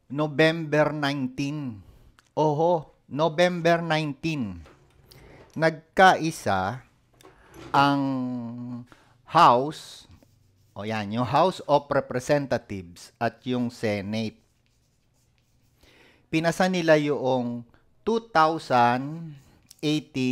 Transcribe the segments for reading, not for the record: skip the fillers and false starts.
November 19. Oho, November 19. Nagkaisa ang House, o yan, yung House of Representatives at yung Senate. Pinasa nila yung 2018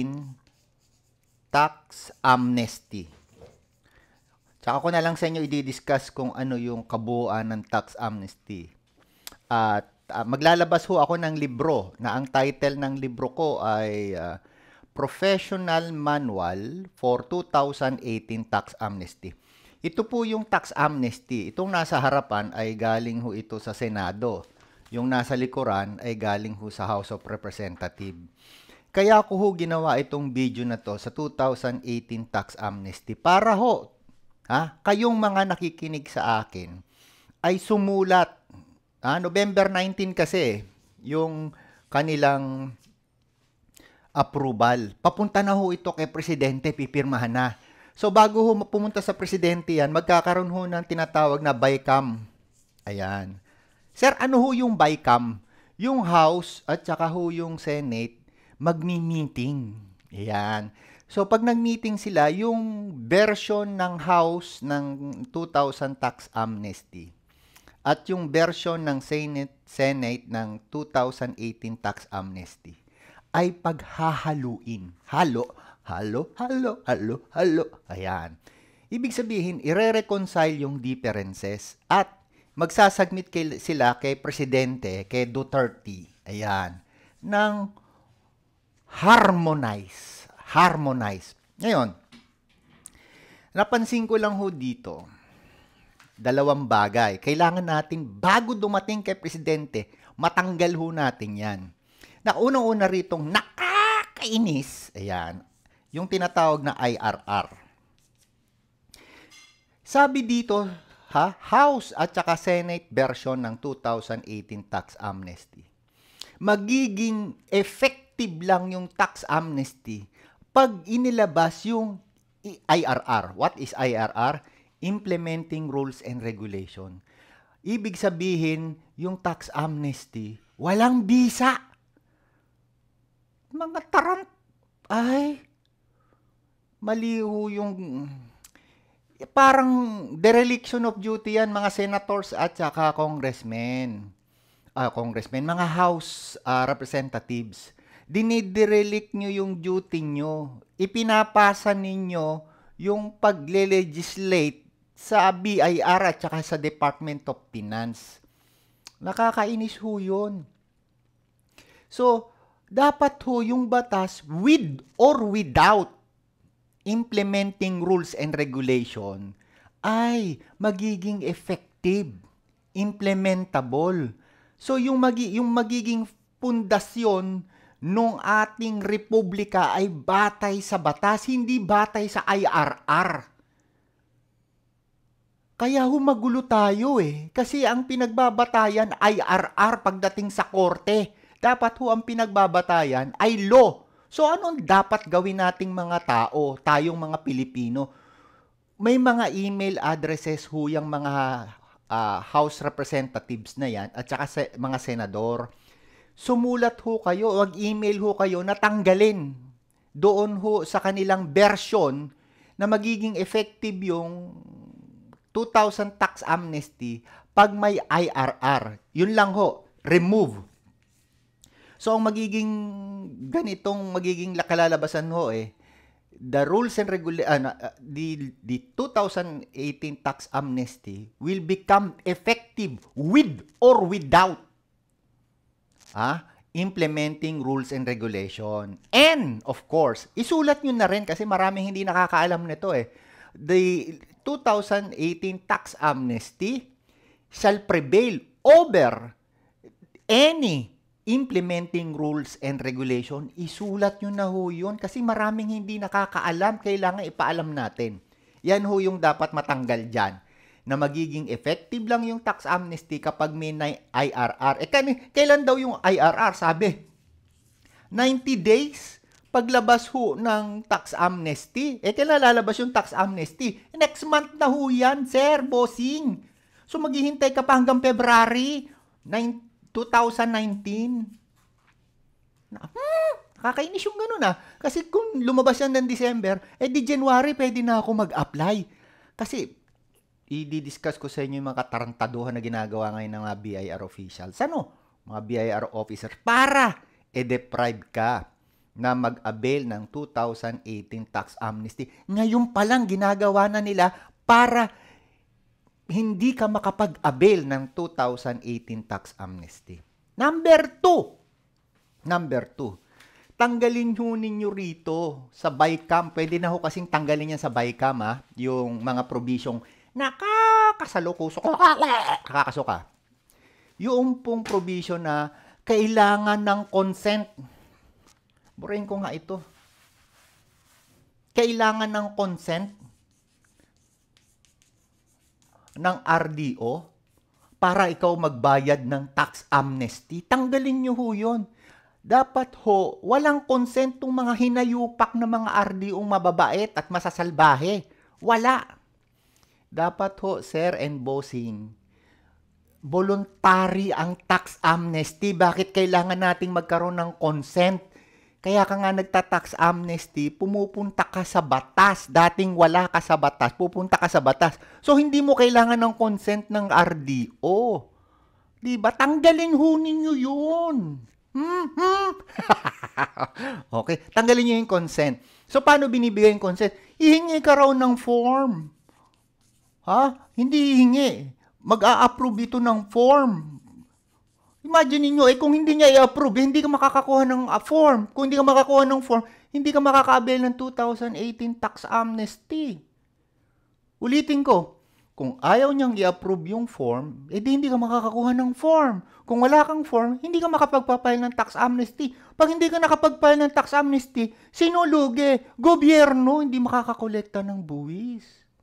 Tax Amnesty. Tsaka ko na lang sa inyo i-discuss kung ano yung kabuuan ng Tax Amnesty. At maglalabas ho ako ng libro na ang title ng libro ko ay Professional Manual for 2018 Tax Amnesty. Ito po yung Tax Amnesty. Itong nasa harapan ay galing ho ito sa Senado. Yung nasa likuran ay galing ho sa House of Representatives. Kaya ko ho ginawa itong video na to sa 2018 Tax Amnesty para ho, kayong mga nakikinig sa akin ay sumulat. November 19 kasi yung kanilang approval. Papunta na ho ito kay Presidente, pipirmahan na. So bago ho pumunta sa Presidente yan, magkakaroon ho ng tinatawag na BICAM. Ayan. Sir, ano ho yung BICAM? Yung House at saka ho yung Senate magmi-meeting. Ayan. So pag nag-meeting sila, yung version ng House ng 2000 Tax Amnesty at yung version ng Senate ng 2018 Tax Amnesty ay paghahaluin. Halo. Ayan. Ibig sabihin, ire-reconcile yung differences at magsasubmit sila kay Presidente, kay Duterte, ayan, ng harmonize. Ngayon, napansin ko lang ho dito, dalawang bagay. Kailangan natin, bago dumating kay Presidente, matanggal ho natin yan. Na unang-una ritong nakakainis, ayan, yung tinatawag na IRR. Sabi dito, House at saka Senate version ng 2018 Tax Amnesty. Magiging effective lang yung Tax Amnesty pag inilabas yung IRR. What is IRR? Implementing Rules and Regulation. Ibig sabihin, yung Tax Amnesty, walang bisa. Mga tarant, ay, maliho yung, parang dereliction of duty yan, mga senators at saka congressmen, mga House representatives. Diniderelict nyo yung duty nyo. Ipinapasa ninyo yung pagle-legislate sa BIR at saka sa Department of Finance. Nakakainis ho yun. So, dapat ho yung batas with or without implementing rules and regulation ay magiging effective, implementable. So, yung magiging pundasyon nung ating republika ay batay sa batas, hindi batay sa IRR. Kaya humagulo tayo kasi ang pinagbabatayan IRR pagdating sa korte. Dapat ho ang pinagbabatayan ay law. So anong dapat gawin nating mga tao, tayong mga Pilipino? May mga email addresses ho yung mga House Representatives na yan at saka mga senador. Sumulat ho kayo, mag-email ho kayo na tanggalin doon ho sa kanilang version na magiging effective yung 2000 Tax Amnesty pag may IRR. Yun lang ho, remove. So, ang magiging kalalabasan ho the rules and the 2018 Tax Amnesty will become effective with or without implementing rules and regulation. And, of course, isulat nyo na rin kasi maraming hindi nakakaalam nito The 2018 Tax Amnesty shall prevail over any implementing rules and regulation. Isulat nyo na ho yun kasi maraming hindi nakakaalam, kailangan ipaalam natin. Yan ho yung dapat matanggal dyan, na magiging effective lang yung tax amnesty kapag may IRR. Kailan daw yung IRR? Sabi, 90 days paglabas ho ng tax amnesty. Kailan lalabas yung tax amnesty? Next month na ho yan, sir, bossing. So maghihintay ka pa hanggang February 2019 2019. Kakainis yung ganun Kasi kung lumabas yan ng December, di January pwede na ako mag-apply. Kasi, i-discuss ko sa inyo yung mga katarantaduhan na ginagawa ngayon ng mga BIR officials. Mga BIR officers, para deprive ka na mag-avail ng 2018 tax amnesty. Ngayon pa lang ginagawa na nila para hindi ka makapag-avail ng 2018 tax amnesty. Number two, tanggalin nyo ninyo rito sa BICAM. Pwede na ho kasing tanggalin yan sa BICAM, yung mga probisyong nakakaso ka. Yung pong provision na kailangan ng consent. Burahin ko nga ito. Kailangan ng consent ng RDO para ikaw magbayad ng tax amnesty. Tanggalin nyo ho yun. Dapat ho, walang consent tong mga hinayupak na mga RDO mababait at masasalbahe. Wala. Dapat ho, sir and bossing, voluntary ang tax amnesty. Bakit kailangan nating magkaroon ng consent? Kaya ka nga nagta-tax amnesty, pumupunta ka sa batas. Dating wala ka sa batas, pupunta ka sa batas. So, hindi mo kailangan ng consent ng RDO. Diba? Tanggalin ho ninyo yun. Okay, tanggalin nyo yung consent. So, paano binibigay yung consent? Ihingi ka raw ng form. Hindi ihingi. Mag-a-approve ito ng form. Imagine niyo, kung hindi niya i-approve, hindi ka makakakuha ng form. Kung hindi ka makakuha ng form, hindi ka makaka-avail ng 2018 tax amnesty. Ulitin ko, kung ayaw niyang i-approve yung form, hindi ka makakakuha ng form. Kung wala kang form, hindi ka makapagpapile ng tax amnesty. Pag hindi ka nakapagpile ng tax amnesty, sino lugi? Gobyerno, hindi makakakolekta ng buwis.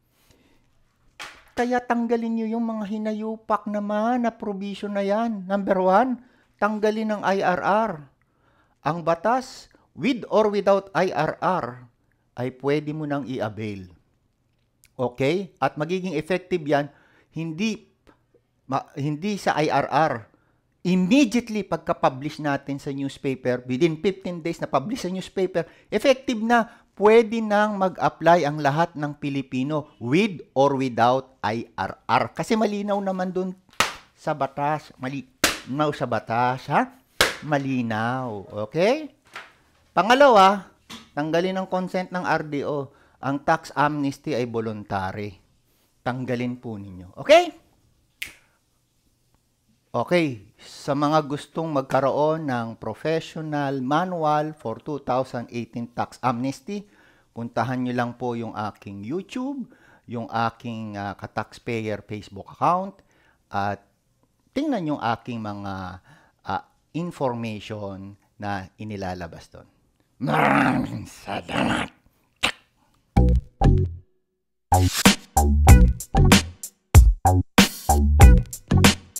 Kaya tanggalin nyo yung mga hinayupak naman na provision na yan. Number 1, tanggalin ng IRR. Ang batas, with or without IRR, ay pwede mo nang i-avail. Okay? At magiging effective yan, hindi sa IRR. Immediately pagka-publish natin sa newspaper, within 15 days na publish sa newspaper, effective na. Pwede nang mag-apply ang lahat ng Pilipino with or without IRR. Kasi malinaw naman dun sa batas. Malinaw sa batas, Malinaw. Okay? Pangalawa, tanggalin ang consent ng RDO. Ang tax amnesty ay voluntary. Tanggalin po ninyo. Okay? Okay, sa mga gustong magkaroon ng professional manual for 2018 tax amnesty, puntahan nyo lang po yung aking YouTube, yung aking ka-taxpayer Facebook account, at tingnan yung aking mga information na inilalabas doon. Maraming salamat!